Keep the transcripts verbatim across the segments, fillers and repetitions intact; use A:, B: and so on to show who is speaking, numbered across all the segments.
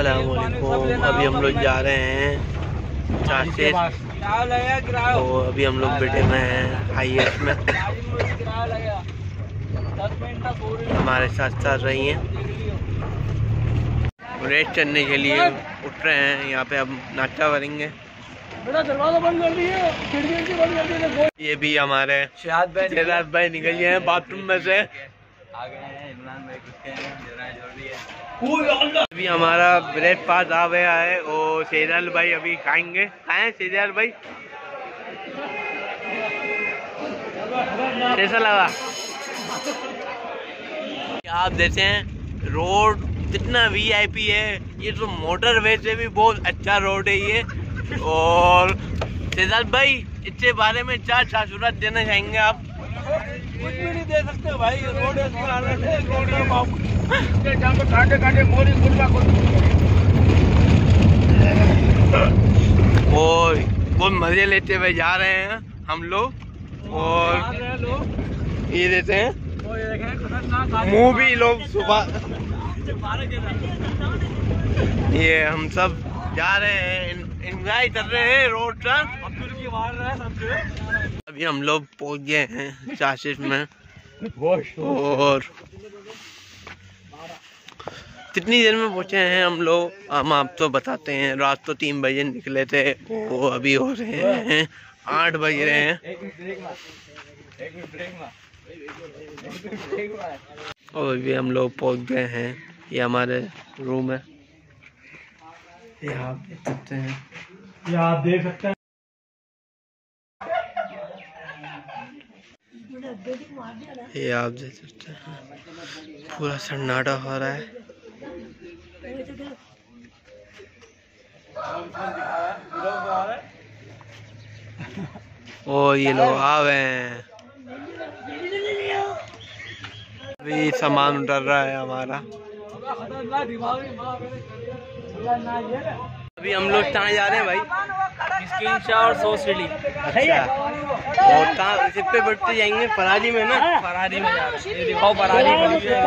A: अस्सलामुअलैकुम। अभी हम लोग जा रहे हैं चाचे, तो अभी हम लोग बैठे हुए हैं हाईएस्ट में, हमारे साथ साथ रही हैं। रेस चढ़ने के लिए उठ रहे हैं यहाँ पे, अब नाश्ता करेंगे।
B: दरवाजा बंद कर दिए, खिड़की बंद कर दिए।
A: ये भी हमारे शहाद भाई शहाद भाई निकल गए हैं बाथरूम में से। अभी हमारा ब्रेकफास्ट आ गया है और शेराल भाई अभी खाएंगे। खाएं शेराल भाई, कैसा लगा? आप देते हैं रोड कितना वीआईपी है, ये तो मोटरवे से भी बहुत अच्छा रोड है ये। और शेराल भाई इसके बारे में क्या तासुरात देना चाहेंगे आप?
B: कुछ भी नहीं दे सकते भाई, रोड ऐसी हालत है जहाँ पे कांटे कांटे मोरी गुल्ला
A: और बहुत मजे लेते हुए जा रहे हैं हम लोग। और ये देते हैं मुँह भी लोग सुबह, ये हम सब जा रहे हैं, एंजॉय कर रहे हैं रोड का। अभी हम लोग पहुंच गए हैं चाशिश में। और कितनी देर में पहुंचे हैं हम लोग हम आपको बताते हैं। रात तो तीन बजे निकले थे, वो अभी हो रहे हैं आठ बज रहे हैं। और अभी हम लोग पहुंच गए हैं, ये हमारे रूम है, ये आप देख सकते हैं,
B: ये आप देख सकते हैं।
A: ये आप देख सकते हैं पूरा सन्नाटा हो रहा है। ओ ये लोग आ गए हैं, अभी सामान उतर रहा है हमारा। अभी हम लोग कहाँ जा रहे हैं भाई?
B: स्क्रीनशॉट और सॉस चिली।
A: अच्छा, और कहाँ सिप पे बढ़ते जाएंगे? फरारी में ना?
B: फरारी में जा रहे हैं। दिखाओ फरारी में,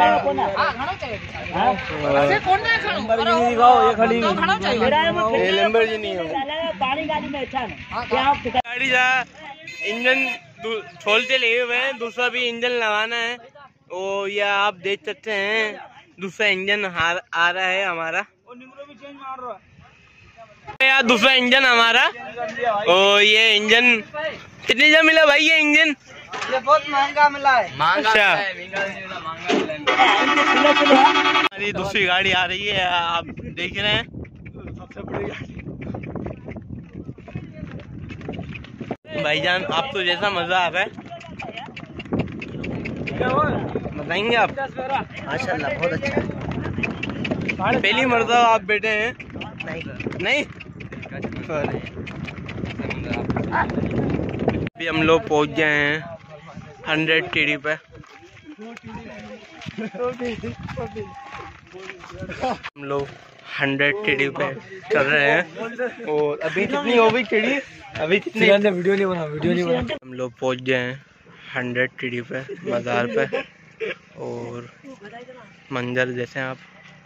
B: दिखाओ ये खड़ी
A: ये लैम्बोर्गिनी है। गाड़ी जा इंजन खोलते लिए हुए हैं, दूसरा भी इंजन लगाना है। और ये आप देख सकते हैं दूसरा इंजन आ रहा है हमारा, यार दूसरा इंजन हमारा। और ये इंजन कितने का मिला भाई? ये इंजन
B: ये बहुत महंगा मिला है।
A: अच्छा, हमारी दूसरी गाड़ी आ रही है, आप देख रहे हैं, सबसे बड़ी गाड़ी। भाईजान आपको जैसा मजा आ रहा है बताएंगे आप?
B: माशाल्लाह बहुत अच्छा है।
A: पहली मर्तबा आप बैठे हैं?
B: नहीं
A: नहीं, अभी हम लोग पहुंच गए हैं हंड्रेड टीडी पे। हम लोग हंड्रेड टीडी पे चल रहे हैं। और अभी कितनी हो गई टीडी? अभी कितनी?
B: वीडियो नहीं बना वीडियो नहीं बना
A: हम लोग पहुंच गए हैं हंड्रेड टीडी पे बाजार पे। और मंजर जैसे आप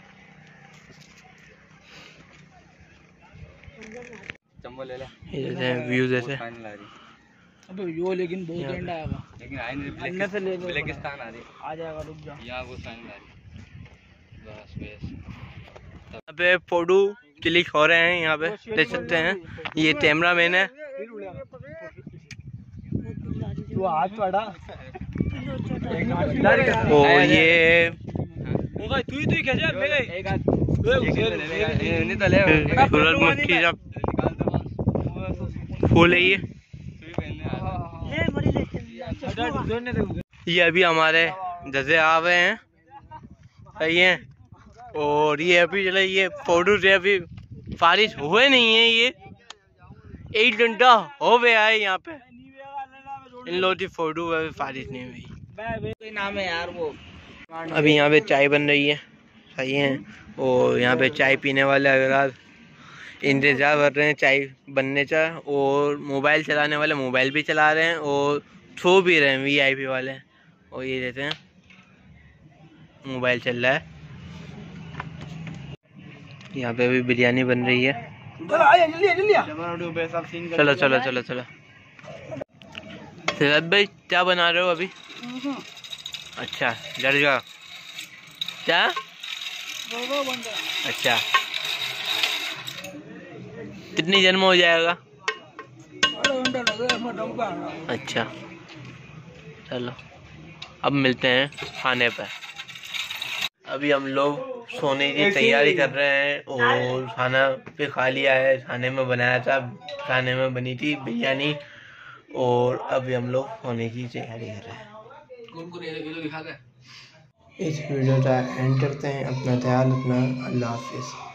B: ले ले।
A: ये जैसे व्यू जैसे
B: अबे यो लेकिन बहुत एंड आएगा, लेकिन आइन से ले ब्लैकिस्तान आ रही आ जाएगा, रुक जा यहां वो साइन आ रही बस बस। यहाँ पे फोटो क्लिक हो रहे हैं, यहाँ पे देख सकते हैं, ये कैमरा मैन है। तू हाथ पड़ा
A: और ये
B: होगा तू ही तू ही खींच ले एक हाथ नहीं तो ले
A: सूरजमुखी जब फूल है ये ये अभी हमारे जैसे आ गए हैं, सही है। और ये अभी चले, ये फोटो से अभी फारिश हुए नहीं है, ये एक घंटा हो गया है यहाँ पे, इन लोगों की फोटो अभी फारिश नहीं हुई।
B: नाम है यार वो।
A: अभी यहाँ पे चाय बन रही है, सही है। और यहाँ पे चाय पीने वाले अगर इंतजार कर रहे हैं चाय बनने का, और मोबाइल चलाने वाले मोबाइल भी चला रहे हैं और सो भी रहे हैं वीआईपी वाले। और ये देते हैं मोबाइल चल रहा है। यहाँ पे भी बिरयानी बन रही है। चलो चलो चलो चलो। सिराज भाई क्या बना रहे हो अभी? अच्छा दरगाह क्या? अच्छा कितनी जन्म हो जाएगा? अच्छा चलो अब मिलते हैं खाने पर। अभी हम लोग सोने की तैयारी कर रहे हैं और खाना पे खा लिया है। खाने में बनाया था, खाने में बनी थी बिरयानी और अभी हम लोग सोने की तैयारी कर रहे हैं। इस वीडियो का एंड करते हैं। अपना ख्याल रखना। अल्लाह हाफिज़।